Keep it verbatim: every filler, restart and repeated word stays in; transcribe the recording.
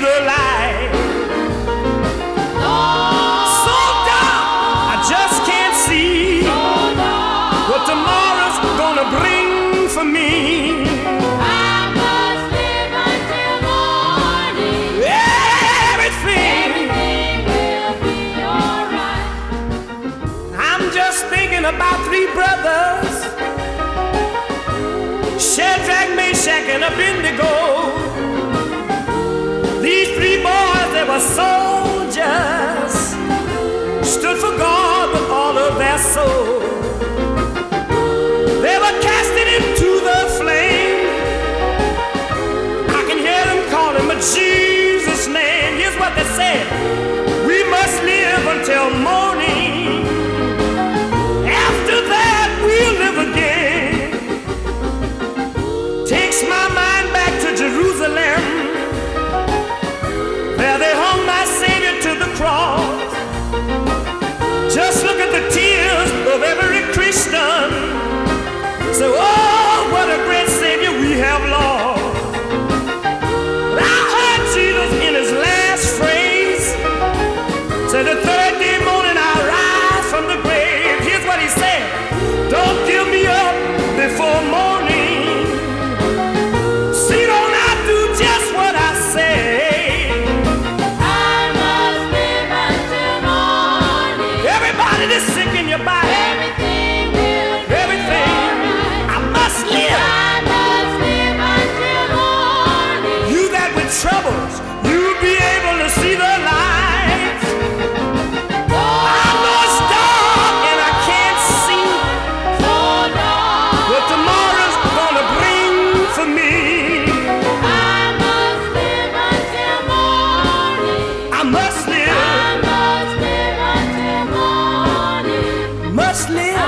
the light. So dark, I just can't see what tomorrow's gonna bring for me. I must live until morning. Everything, Everything will be alright. I'm just thinking about three brothers, Shadrach, Meshach, and Abednego. These three boys, they were soldiers, stood for God with all of their soul. They were casted into the flame. I can hear them calling but Jesus' name. Here's what they said: we must live until morning. After that, we'll live again. Takes my mind back to Jerusalem, where they hung my Savior to the cross. Just look at the tears of every Christian. So, oh, what a great Savior we have lost. But I heard Jesus in his last phrase say, the third day morning I'll rise from the grave. Here's what he said: don't give me up before morning. See, don't I do just what I say? I must live until morning. Everybody that's sick in your body, Everything will be everything, alright. I must live. I must live until morning. You that with troubles, you'll be able to see the light. I know it's dark and I can't see So dark. what tomorrow's gonna bring for me. I must live until morning. I must live, I must live until morning. must live.